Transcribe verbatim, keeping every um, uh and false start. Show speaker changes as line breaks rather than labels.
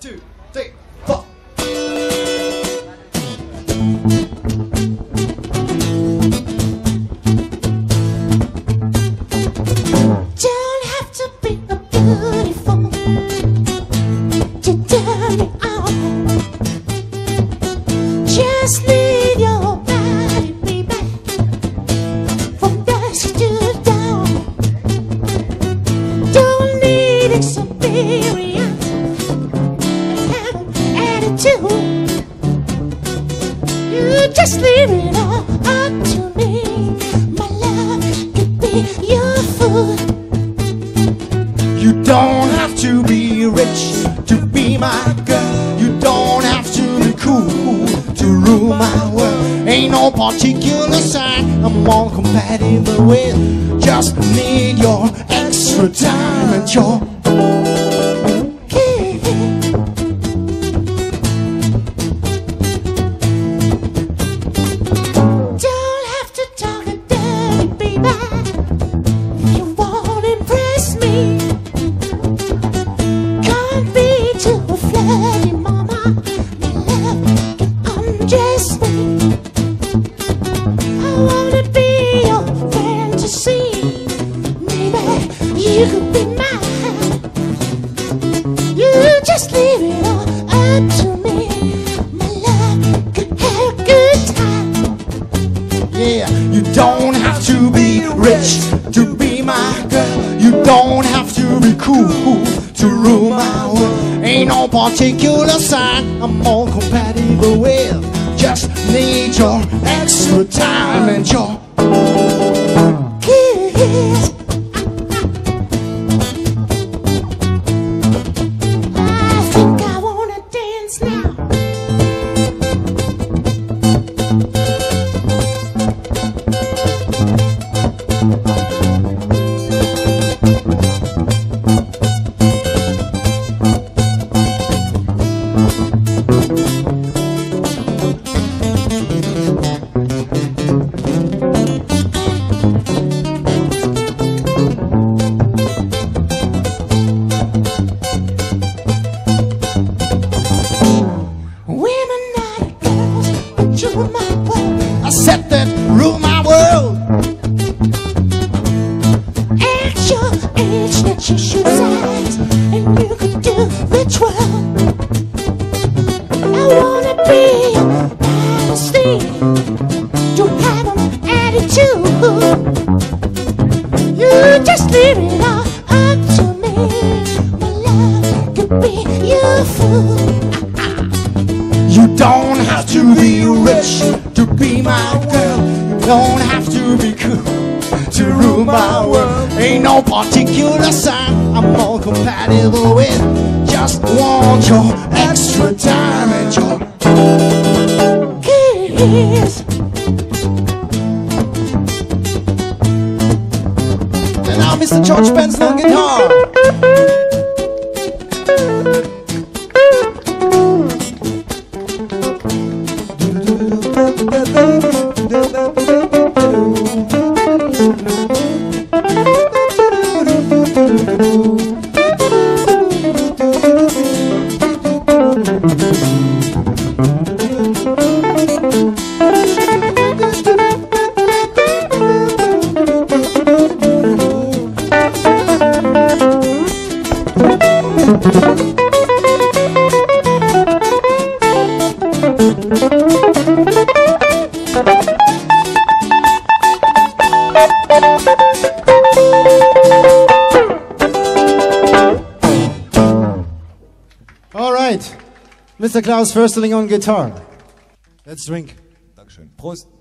two, three, four.
Don't have to be a beautiful to turn me on. Just leave your body, baby, from dusk to dawn. Don't need experience and have an attitude. You just leave it all up to me. My love could be your food.
You don't have to be rich to be my girl. You don't have to be cool to rule my world. Ain't no particular sign I'm all compatible with. Just need your extra time and your
Don't have to talk a dirty, baby, if you won't impress me. Can't be too flirty, mama. My love can undress me. I wanna be your fantasy. Maybe you could be mine. You just leave it all up to me. My love could have a good time.
yeah. You don't have to be rich to be my girl. You don't have to be cool to rule my world. Ain't no particular sign I'm all compatible with. Just need your extra time and your
Kiss. I think I wanna dance now. Women are the girls that rule my world.
I said that rule my world.
At your age, that you shoot sides, and you could do the twirl. I wanna be your dynasty. Don't have an attitude. You just leave it all up to me. My love could be your food.
You don't have to be rich to be my girl. You don't have to be cool to rule my world. Ain't no particular sign I'm all compatible with. Just want your extra time and your
Kiss.
And now Mister George Benson on guitar. All right, Mister Klaus Försterling on guitar. Let's drink.
Dankeschön. Prost.